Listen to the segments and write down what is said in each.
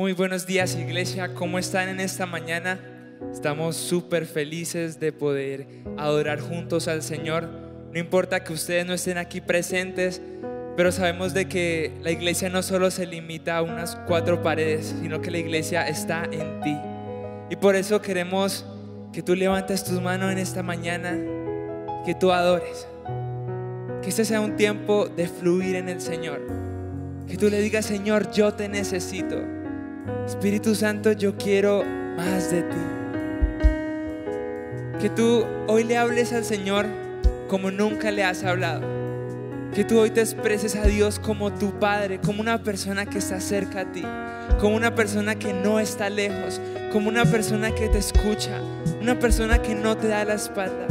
Muy buenos días, iglesia. ¿Cómo están en esta mañana? Estamos súper felices de poder adorar juntos al Señor. No importa que ustedes no estén aquí presentes, pero sabemos de que la iglesia no solo se limita a unas 4 paredes, sino que la iglesia está en ti. Y por eso queremos que tú levantes tus manos en esta mañana, que tú adores. Que este sea un tiempo de fluir en el Señor. Que tú le digas: Señor, yo te necesito. Espíritu Santo, yo quiero más de ti. Que tú hoy le hables al Señor como nunca le has hablado. Que tú hoy te expreses a Dios como tu Padre, como una persona que está cerca a ti, como una persona que no está lejos, como una persona que te escucha, una persona que no te da la espalda.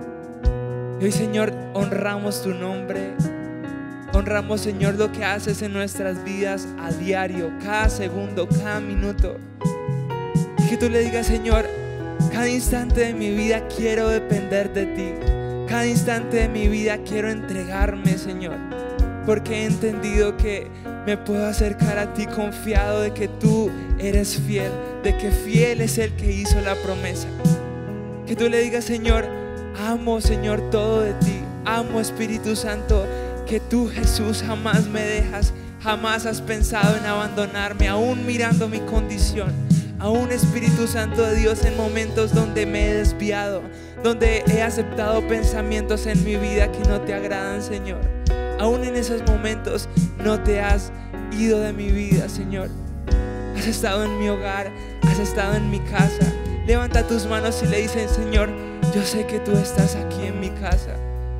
Y hoy, Señor, honramos tu nombre. Honramos, Señor, lo que haces en nuestras vidas a diario, cada segundo, cada minuto. Y que tú le digas: Señor, cada instante de mi vida quiero depender de ti. Cada instante de mi vida quiero entregarme, Señor, porque he entendido que me puedo acercar a ti confiado de que tú eres fiel, de que fiel es el que hizo la promesa. Que tú le digas: Señor, amo, Señor, todo de ti. Amo, Espíritu Santo, que tú, Jesús, jamás me dejas, jamás has pensado en abandonarme, aún mirando mi condición. Aún, Espíritu Santo de Dios, en momentos donde me he desviado, donde he aceptado pensamientos en mi vida que no te agradan, Señor. Aún en esos momentos no te has ido de mi vida, Señor. Has estado en mi hogar, has estado en mi casa. Levanta tus manos y le dices: Señor, yo sé que tú estás aquí en mi casa.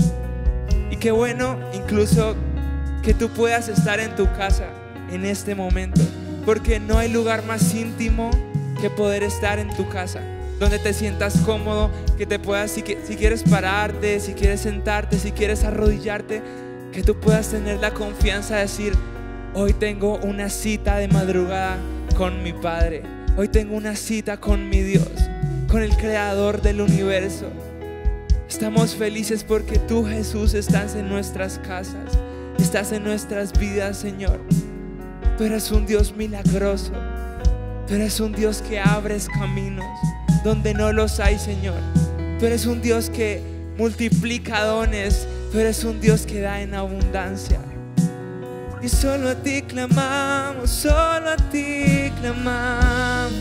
Y qué bueno incluso que tú puedas estar en tu casa en este momento, porque no hay lugar más íntimo que poder estar en tu casa, donde te sientas cómodo, que te puedas, si quieres pararte, si quieres sentarte, si quieres arrodillarte, que tú puedas tener la confianza de decir: hoy tengo una cita de madrugada con mi Padre. Hoy tengo una cita con mi Dios, con el Creador del universo. Estamos felices porque tú, Jesús, estás en nuestras casas, estás en nuestras vidas, Señor. Tú eres un Dios milagroso. Tú eres un Dios que abres caminos donde no los hay, Señor. Tú eres un Dios que multiplica dones. Tú eres un Dios que da en abundancia. Y solo a ti clamamos, solo a ti clamamos.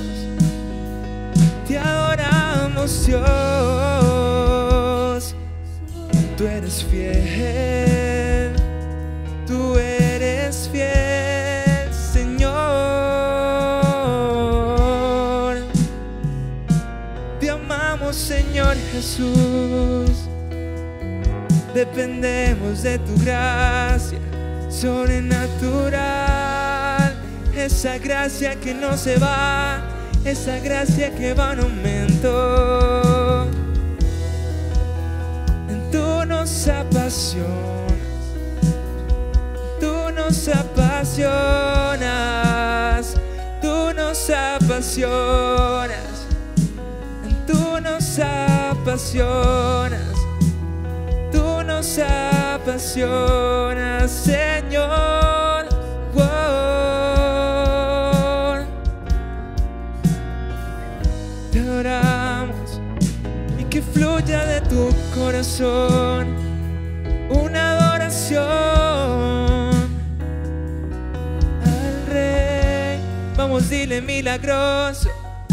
Te adoramos, Dios. Tú eres fiel, tú eres fiel, Señor. Te amamos, Señor Jesús. Dependemos de tu gracia sobrenatural, esa gracia que no se va, esa gracia que va en aumento. Tú nos apasionas, tú nos apasionas, tú nos apasionas, tú nos apasionas, tú nos apasionas, Señor. Oh, te adoramos y que fluya de tu corazón una adoración al Rey. Vamos, dile: milagroso,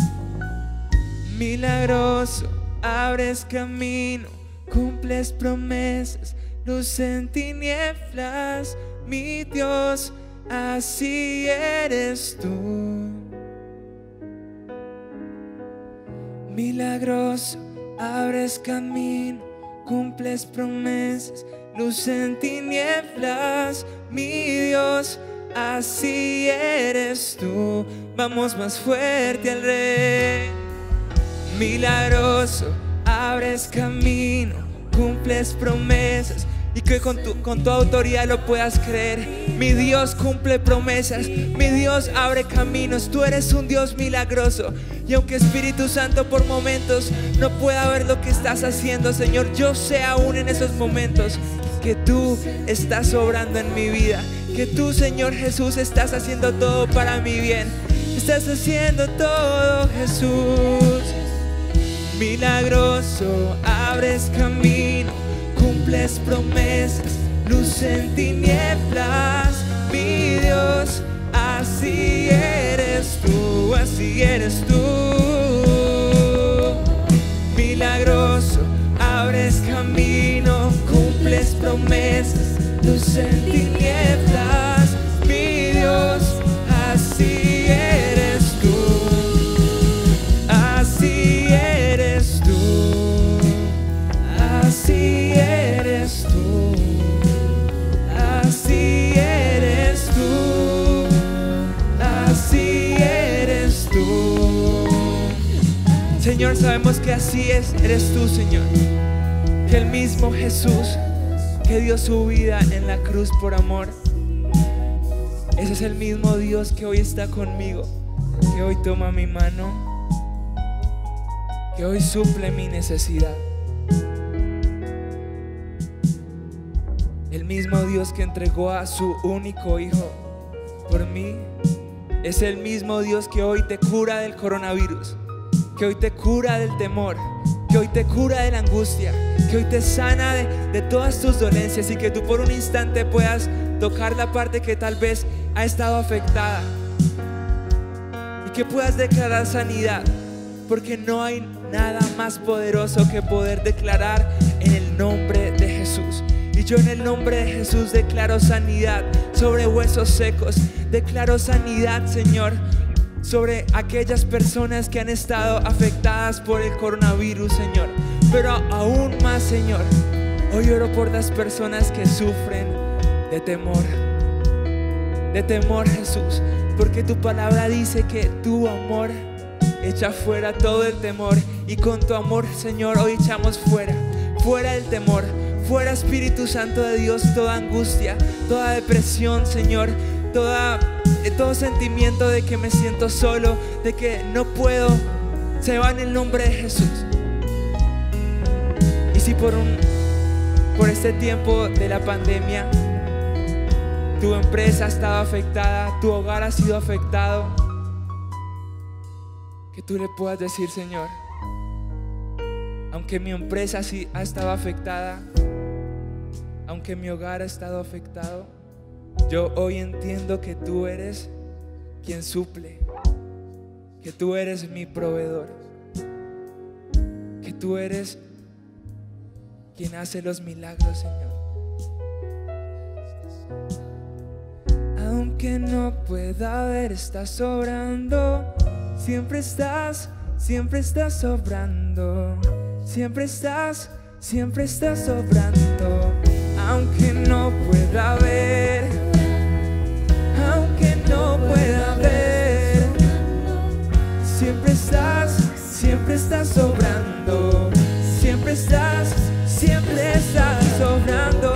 milagroso, abres camino, cumples promesas, luz en tinieblas, mi Dios, así eres tú. Milagroso, abres camino, cumples promesas, luz en tinieblas, mi Dios, así eres tú. Vamos, más fuerte al Rey. Milagroso, abres camino, cumples promesas, y que con tu autoridad lo puedas creer. Mi Dios cumple promesas, mi Dios abre caminos. Tú eres un Dios milagroso. Y aunque, Espíritu Santo, por momentos no pueda ver lo que estás haciendo, Señor, yo sé aún en esos momentos que tú estás obrando en mi vida, que tú, Señor Jesús, estás haciendo todo para mi bien. estás haciendo todo, Jesús. Milagroso, abres camino, cumples promesas, luz en tinieblas. Mi Dios, así eres tú, así eres tú. Milagroso, abres camino, cumples promesas, luz en tinieblas. Mi Dios, así eres tú, así eres tú, así eres tú, así eres tú, así eres tú. Señor, sabemos que así eres tú, Señor, que el mismo Jesús que dio su vida en la cruz por amor, ese es el mismo Dios que hoy está conmigo, que hoy toma mi mano, que hoy suple mi necesidad. El mismo Dios que entregó a su único Hijo por mí, es el mismo Dios que hoy te cura del coronavirus, que hoy te cura del temor, que hoy te cura de la angustia, que hoy te sana de todas tus dolencias, y que tú por un instante puedas tocar la parte que tal vez ha estado afectada y que puedas declarar sanidad, porque no hay nada más poderoso que poder declarar en el nombre de Jesús. Y yo en el nombre de Jesús declaro sanidad sobre huesos secos, declaro sanidad, Señor, sobre aquellas personas que han estado afectadas por el coronavirus, Señor. Pero aún más, Señor, hoy oro por las personas que sufren de temor, Jesús, porque tu palabra dice que tu amor echa fuera todo el temor, y con tu amor, Señor, hoy echamos fuera el temor, fuera, Espíritu Santo de Dios, toda angustia, toda depresión, Señor, todo sentimiento de que me siento solo, de que no puedo, se va en el nombre de Jesús. Y si por este tiempo de la pandemia tu empresa ha estado afectada, tu hogar ha sido afectado, que tú le puedas decir: Señor, aunque mi empresa sí ha estado afectada, aunque mi hogar ha estado afectado, yo hoy entiendo que tú eres quien suple, que tú eres mi proveedor, que tú eres quien hace los milagros, Señor. Aunque no pueda ver, estás sobrando, siempre estás sobrando, siempre estás sobrando. Aunque no pueda ver, aunque no pueda ver, siempre estás sobrando, siempre estás sobrando.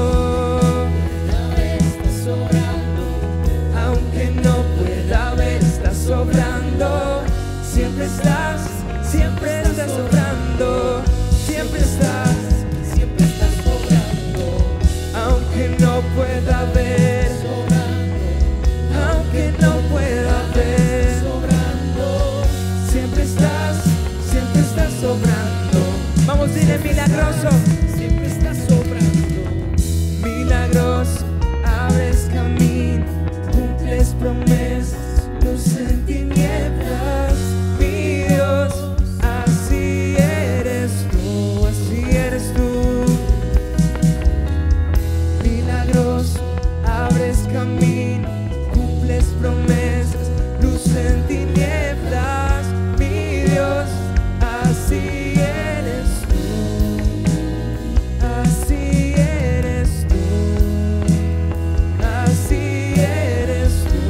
Aunque no pueda ver, estás sobrando, siempre estás sobrando, siempre estás sobrando. Aunque no pueda ver, aunque no pueda ver, siempre estás sobrando. Vamos, dile: milagroso, siempre estás sobrando. Milagroso, abres camino, cumples promesas, luz en tinieblas. Mi Dios, así eres tú, así eres tú. Milagroso, abres camino, cumples promesas, luz en tinieblas. Mi Dios, así eres tú, así eres tú, así eres tú,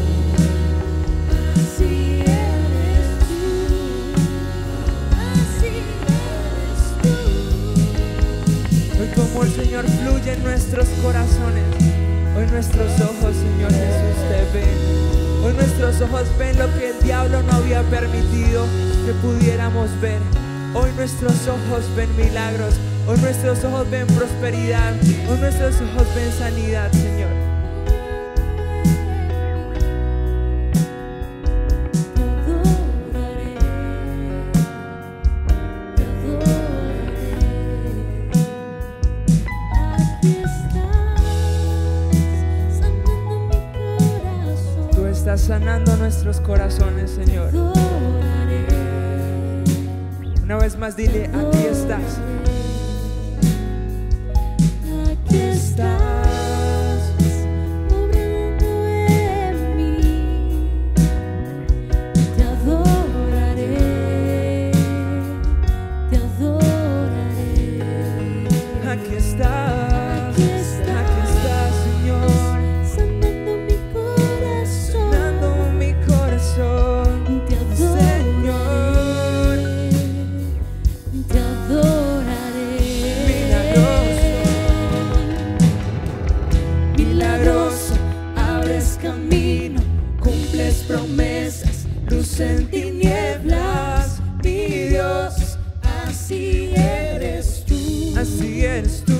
así eres tú, así eres tú. Hoy como el Señor fluye en nuestros corazones, hoy nuestros ojos, Señor Jesús, te ven. Hoy nuestros ojos ven lo que el diablo no había permitido que pudiéramos ver. Hoy nuestros ojos ven milagros, hoy nuestros ojos ven prosperidad, hoy nuestros ojos ven sanidad, Señor. estás sanando nuestros corazones, Señor. Una vez más dile, aquí estás. Aquí estás, obrando en mí. Te adoraré, te adoraré. Aquí estás, Señor, sanando mi corazón, sanando mi corazón. te adoraré, te adoraré. Milagroso, abres camino, cumples promesas, luz en tinieblas, mi Dios, así eres tú. Así eres tú.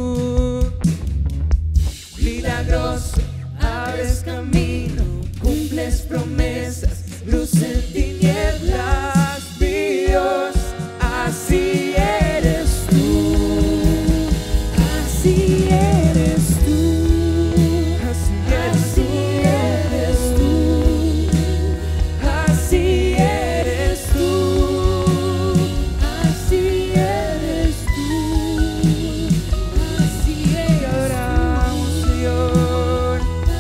Milagroso, abres camino, cumples promesas, luz en tinieblas, mi Dios, así eres tú. Así eres tú. Así eres tú. Así eres tú. Así eres tú. Así Te eres adoramos, Señor.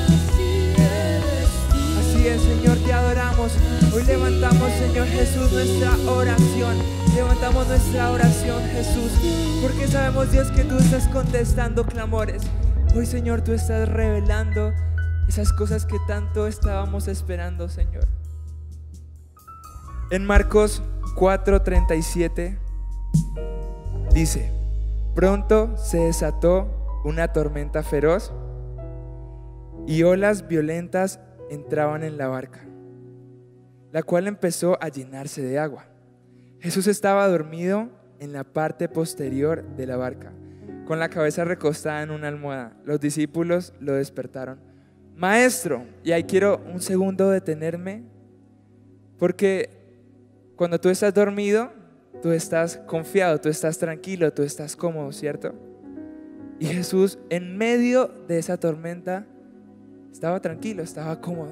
Así es, Señor, te adoramos. Hoy levantamos, Señor Jesús, nuestra oración. Levantamos nuestra oración, Jesús, porque sabemos, Dios, que tú estás contestando clamores. Hoy, Señor, tú estás revelando esas cosas que tanto estábamos esperando, Señor. En Marcos 4:37 dice: pronto se desató una tormenta feroz y olas violentas entraban en la barca, la cual empezó a llenarse de agua. Jesús estaba dormido en la parte posterior de la barca, con la cabeza recostada en una almohada. Los discípulos lo despertaron. Maestro, y ahí quiero un segundo detenerme, porque cuando tú estás dormido, tú estás confiado, tú estás tranquilo, tú estás cómodo, ¿cierto? Y Jesús, en medio de esa tormenta, estaba tranquilo, estaba cómodo.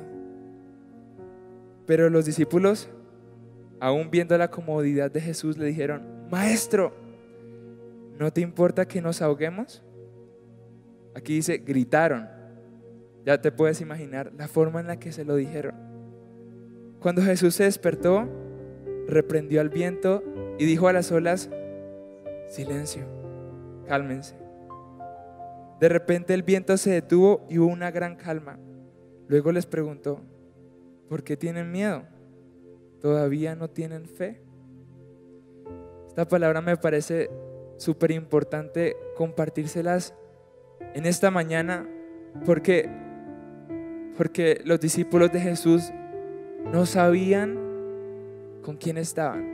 Pero los discípulos, aún viendo la comodidad de Jesús, le dijeron: Maestro, ¿no te importa que nos ahoguemos? Aquí dice, gritaron. Ya te puedes imaginar la forma en la que se lo dijeron. Cuando Jesús se despertó, reprendió al viento y dijo a las olas: silencio, cálmense. De repente el viento se detuvo y hubo una gran calma. Luego les preguntó: ¿por qué tienen miedo? ¿Todavía no tienen fe? Esta palabra me parece súper importante compartírselas en esta mañana, porque los discípulos de Jesús no sabían con quién estaban.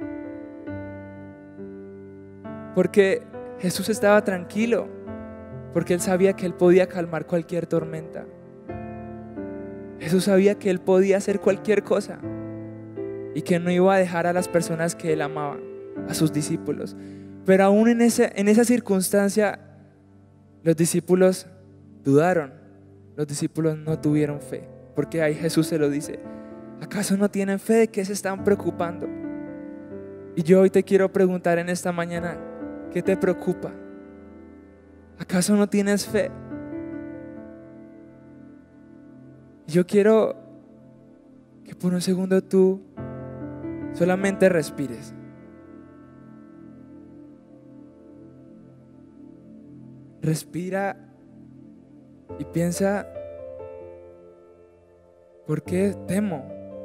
Porque Jesús estaba tranquilo, porque Él sabía que Él podía calmar cualquier tormenta. Jesús sabía que Él podía hacer cualquier cosa y que no iba a dejar a las personas que Él amaba, a sus discípulos. Pero aún en esa circunstancia, los discípulos dudaron, los discípulos no tuvieron fe, porque ahí Jesús se lo dice: ¿acaso no tienen fe? ¿De qué se están preocupando? Y yo hoy te quiero preguntar en esta mañana, ¿qué te preocupa? ¿Acaso no tienes fe? Yo quiero que por un segundo tú solamente respires. Respira y piensa: ¿por qué temo?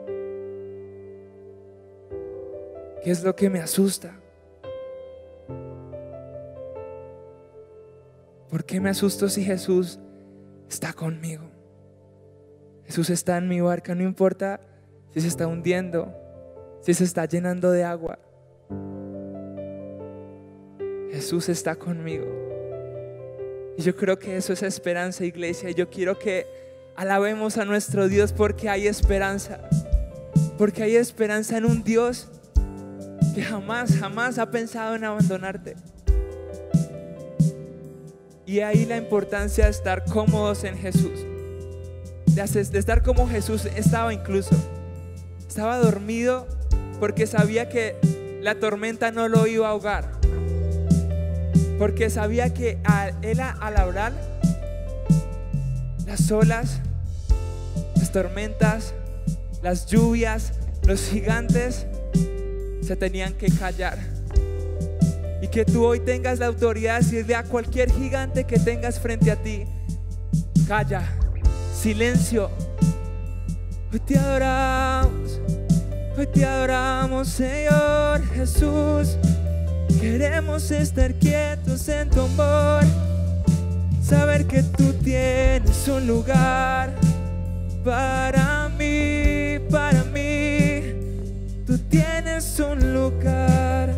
¿Qué es lo que me asusta? ¿Por qué me asusto si Jesús está conmigo? Jesús está en mi barca, no importa si se está hundiendo, si se está llenando de agua. Jesús está conmigo. Y yo creo que eso es esperanza, iglesia. Y yo quiero que alabemos a nuestro Dios, porque hay esperanza. Porque hay esperanza en un Dios que jamás ha pensado en abandonarte. Y ahí la importancia de estar cómodos en Jesús. de estar como Jesús estaba incluso. Estaba dormido porque sabía que la tormenta no lo iba a ahogar. Porque sabía que él al hablar, las olas, las tormentas, las lluvias, los gigantes se tenían que callar. Y que tú hoy tengas la autoridad de decirle a cualquier gigante que tengas frente a ti: calla, silencio. Hoy te adoramos, Señor Jesús. Queremos estar quietos en tu amor, saber que tú tienes un lugar para mí, tú tienes un lugar.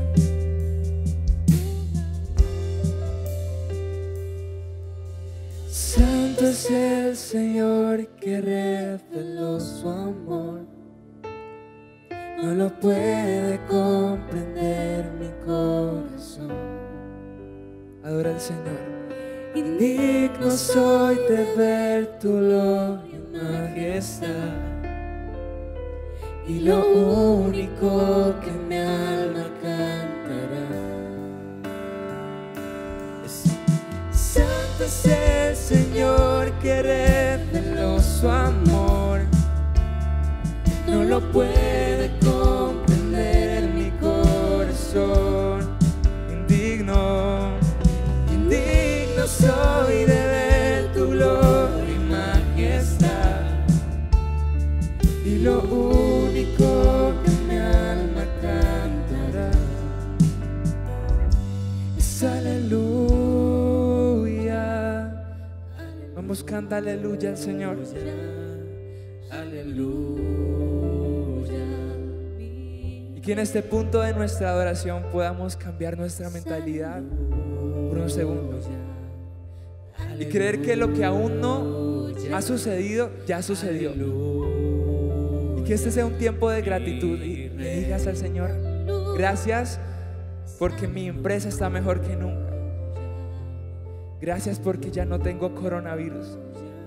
Santo es el Señor que reveló su amor, no lo puede comprender mi corazón. Adora al Señor. Indigno soy de ver tu gloria y majestad, y lo único que mi alma cantará es: Santo es el Señor que reveló su amor, no lo puede comprender mi corazón. Indigno soy de ver tu gloria y majestad, y lo único que mi alma cantará es aleluya. Vamos, canta aleluya al Señor. Aleluya. Y que en este punto de nuestra adoración podamos cambiar nuestra mentalidad por unos segundos y creer que lo que aún no ha sucedido, ya sucedió. Y que este sea un tiempo de gratitud y le digas al Señor: gracias porque mi empresa está mejor que nunca. Gracias porque ya no tengo coronavirus.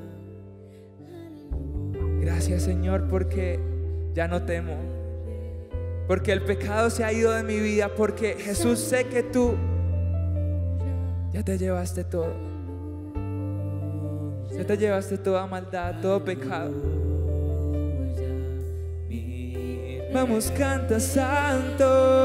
Gracias, Señor, porque ya no temo, porque el pecado se ha ido de mi vida, porque Jesús, sé que tú ya te llevaste todo. Ya te llevaste toda maldad, todo pecado. Vamos, canta: santo,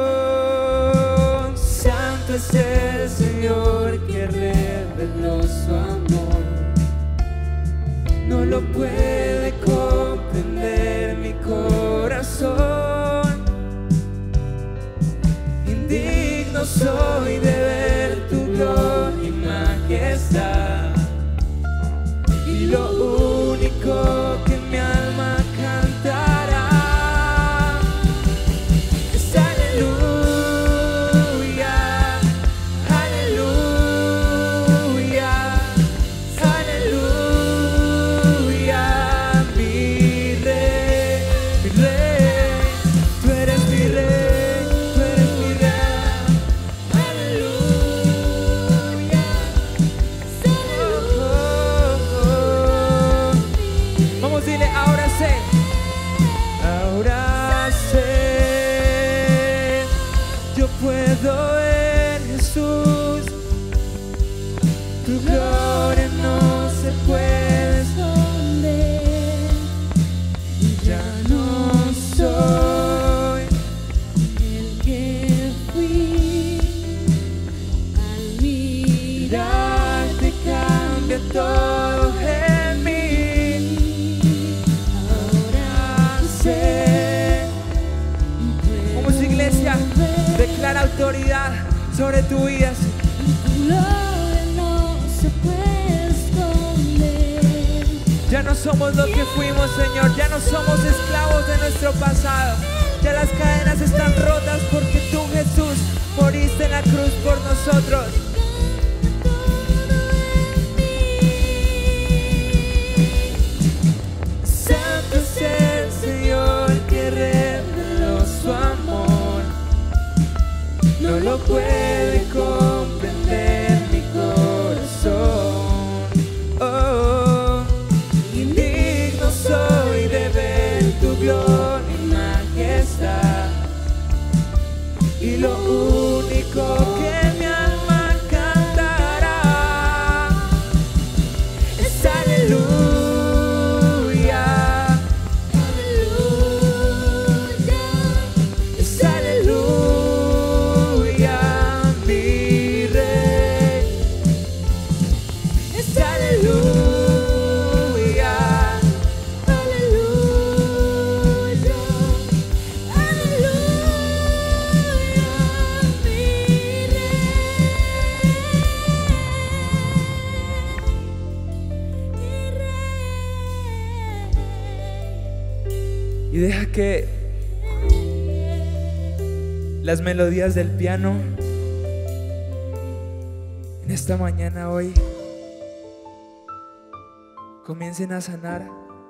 santo es el Señor que reveló su amor, no lo puede comprender mi corazón. Indigno soy de ver tu gloria y majestad, y lo único que mi alma cantará es aleluya, aleluya, aleluya. Mi rey, tú eres mi rey, tú eres mi rey. Aleluya, vamos, dile: ahora sé, yo puedo ver, Jesús, tu gloria no se puede esconder. Ya no soy el que fui, al mirarte cambia todo en mí. Ahora sé. Vamos, iglesia, declara autoridad sobre tu vida. Ya no somos lo que fuimos, Señor. Ya no somos esclavos de nuestro pasado. Ya las cadenas están rotas porque tú, Jesús, moriste en la cruz por nosotros. Santo es el Señor que reveló su amor, no lo puede comprender mi corazón. Oh, indigno gloria y majestad. Y lo único que mi alma cantará es aleluya, aleluya, es aleluya, mi rey, es aleluya, aleluya, aleluya, mi y deja que las melodías del piano en esta mañana hoy comiencen a sanar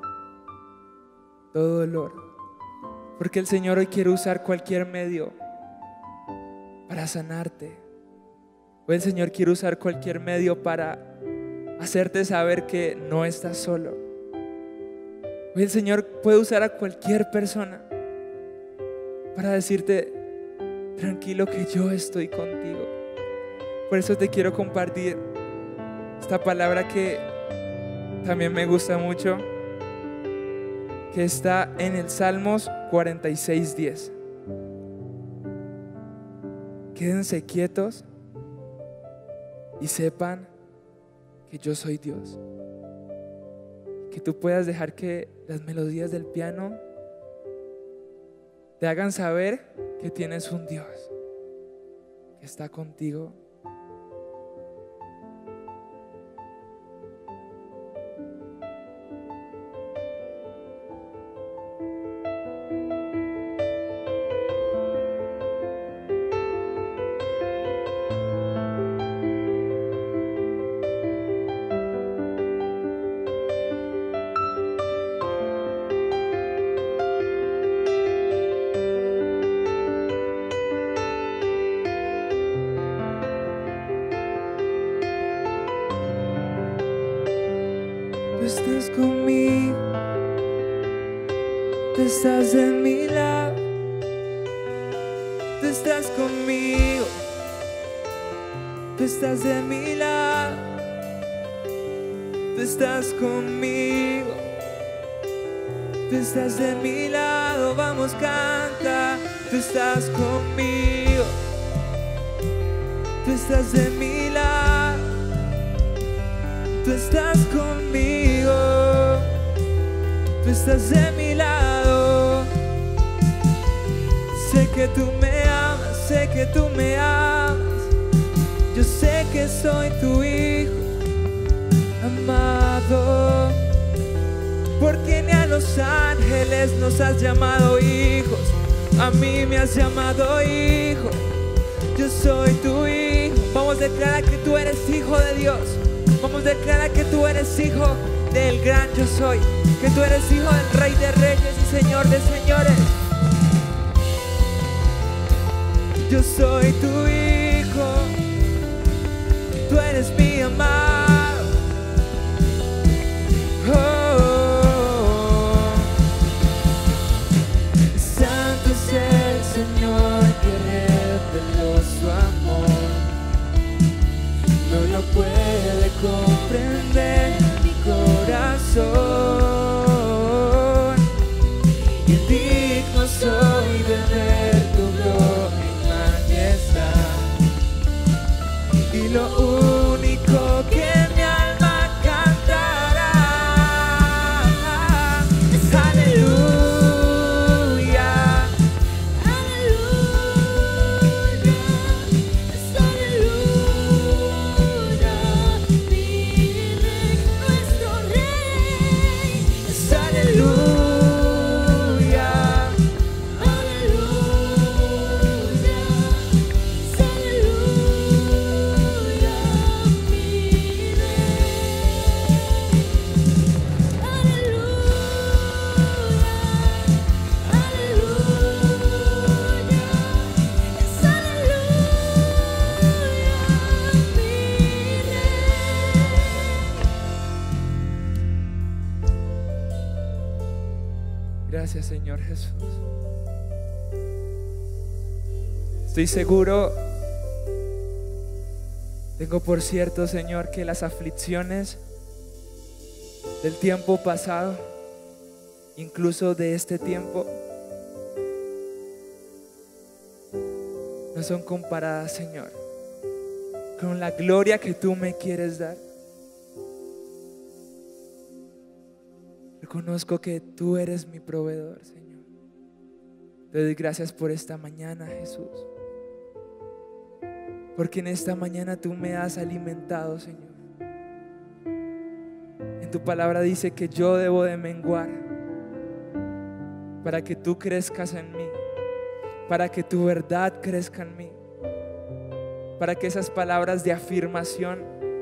todo dolor, porque el Señor hoy quiere usar cualquier medio para sanarte. Hoy el Señor quiere usar cualquier medio para hacerte saber que no estás solo. Hoy el Señor puede usar a cualquier persona para decirte: tranquilo, que yo estoy contigo. Por eso te quiero compartir esta palabra que también me gusta mucho, que está en el Salmos 46:10. Quédense quietos y sepan que yo soy Dios. Que tú puedas dejar que las melodías del piano te hagan saber que tienes un Dios que está contigo. Tú estás conmigo, tú estás de mi lado, tú estás conmigo, tú estás de mi lado, tú estás conmigo, tú estás de mi lado. Vamos, canta. Tú estás conmigo, tú estás de mi lado, tú estás conmigo, tú estás de mi lado. Sé que tú me amas, sé que tú me amas. Yo sé que soy tu hijo amado, porque ni a los ángeles nos has llamado hijos, a mí me has llamado hijo. Yo soy tu hijo. Vamos a declarar que tú eres hijo de Dios. Vamos a declarar que tú eres hijo del gran yo soy, que tú eres hijo del Rey de Reyes y Señor de Señores. Yo soy tu hijo, tú eres mi amado. Oh, santo es el Señor que reveló su amor, no lo puede comprender mi corazón. Y digno soy de ver tu gloria y majestad. Y lo único que mi alma cantará es aleluya, aleluya, es aleluya, mi rey, nuestro rey. Gracias, Señor Jesús. Estoy seguro, tengo por cierto, Señor, que las aflicciones del tiempo pasado, incluso de este tiempo, no son comparadas, Señor, con la gloria que tú me quieres dar. Reconozco que tú eres mi proveedor, Señor. Te doy gracias por esta mañana, Jesús, porque en esta mañana tú me has alimentado, Señor. En tu palabra dice que yo debo de menguar para que tú crezcas en mí, para que tu verdad crezca en mí, para que esas palabras de afirmación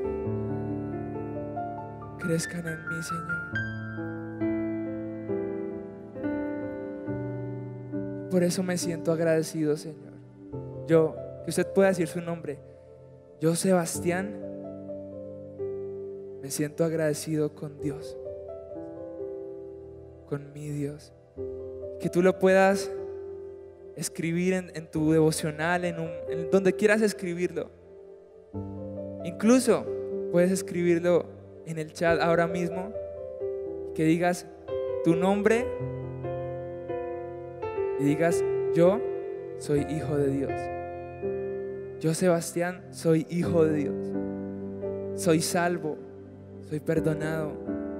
crezcan en mí, Señor. Por eso me siento agradecido, Señor. Que usted pueda decir su nombre. Yo, Sebastián, me siento agradecido con Dios, con mi Dios. Que tú lo puedas escribir en tu devocional, en donde quieras escribirlo. Incluso puedes escribirlo en el chat ahora mismo, que digas tu nombre y digas: yo soy hijo de Dios. Yo, Sebastián, soy hijo de Dios. Soy salvo, soy perdonado,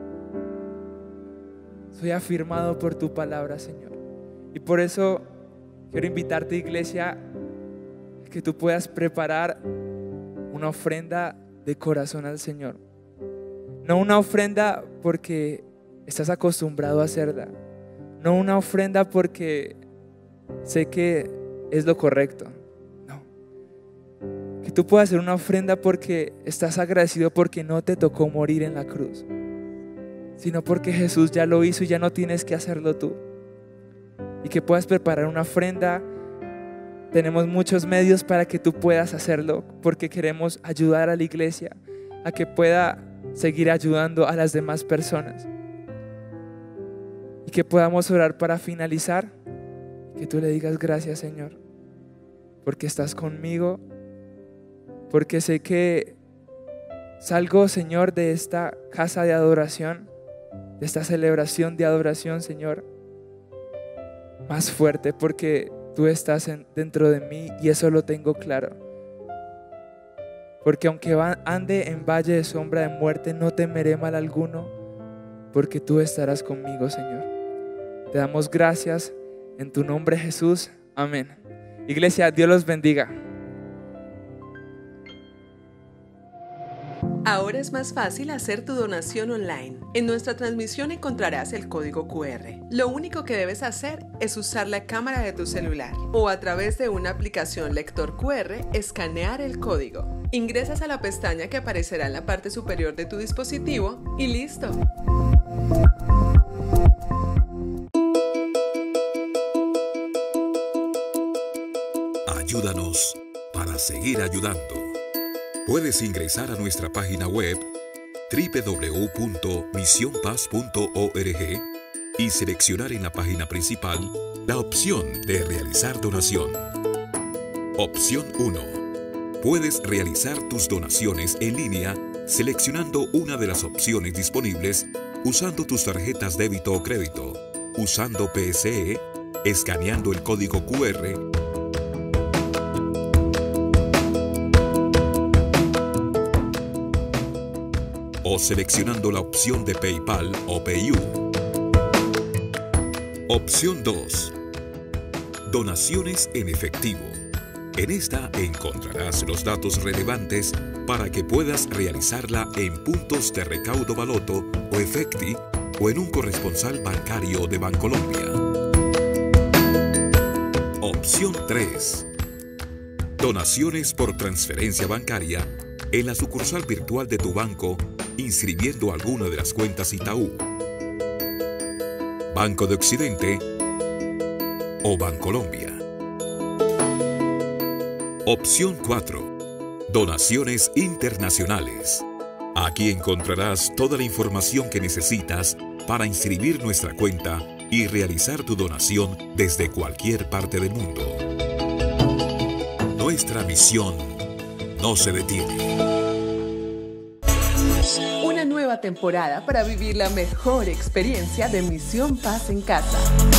soy afirmado por tu palabra, Señor. Y por eso quiero invitarte, iglesia, que tú puedas preparar una ofrenda de corazón al Señor. No una ofrenda porque estás acostumbrado a hacerla. No una ofrenda porque sé que es lo correcto. No. Que tú puedas hacer una ofrenda porque estás agradecido porque no te tocó morir en la cruz, sino porque Jesús ya lo hizo y ya no tienes que hacerlo tú. Y que puedas preparar una ofrenda. Tenemos muchos medios para que tú puedas hacerlo, porque queremos ayudar a la iglesia a que pueda seguir ayudando a las demás personas. Y que podamos orar para finalizar. Que tú le digas: gracias, Señor, porque estás conmigo, porque sé que salgo, Señor, de esta casa de adoración, de esta celebración de adoración, Señor, más fuerte, porque tú estás dentro de mí y eso lo tengo claro. Porque aunque ande en valle de sombra de muerte, no temeré mal alguno, porque tú estarás conmigo, Señor. Te damos gracias en tu nombre, Jesús. Amén. Iglesia, Dios los bendiga. Ahora es más fácil hacer tu donación online. En nuestra transmisión encontrarás el código QR. Lo único que debes hacer es usar la cámara de tu celular o a través de una aplicación lector QR escanear el código. Ingresas a la pestaña que aparecerá en la parte superior de tu dispositivo y listo. Ayúdanos para seguir ayudando. Puedes ingresar a nuestra página web www.misionpaz.org y seleccionar en la página principal la opción de realizar donación. Opción 1. Puedes realizar tus donaciones en línea seleccionando una de las opciones disponibles usando tus tarjetas débito o crédito, usando PSE, escaneando el código QR o seleccionando la opción de PayPal o PayU. Opción 2. Donaciones en efectivo. En esta encontrarás los datos relevantes para que puedas realizarla en puntos de recaudo Baloto o Efecti o en un corresponsal bancario de Bancolombia. Opción 3. Donaciones por transferencia bancaria en la sucursal virtual de tu banco, inscribiendo alguna de las cuentas Itaú, Banco de Occidente o Bancolombia. Opción 4. Donaciones internacionales. Aquí encontrarás toda la información que necesitas para inscribir nuestra cuenta y realizar tu donación desde cualquier parte del mundo. Nuestra misión no se detiene. Una nueva temporada para vivir la mejor experiencia de Misión Paz en Casa.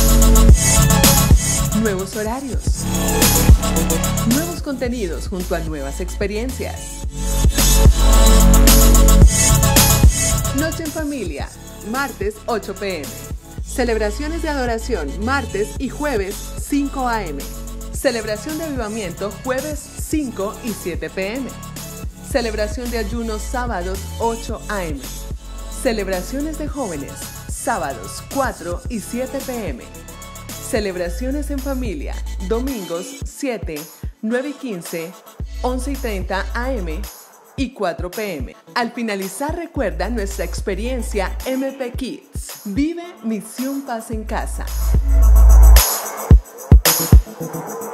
Nuevos horarios. Nuevos contenidos junto a nuevas experiencias. Noche en familia, martes 8 p.m. Celebraciones de adoración, martes y jueves 5 a.m. Celebración de avivamiento, jueves 5 y 7 p.m. Celebración de ayuno, sábados 8 a.m. Celebraciones de jóvenes, sábados 4 y 7 p.m. Celebraciones en familia, domingos 7, 9 y 15, 11 y 30 a.m. y 4 p.m. Al finalizar, recuerda nuestra experiencia MP Kids. Vive Misión Paz en Casa.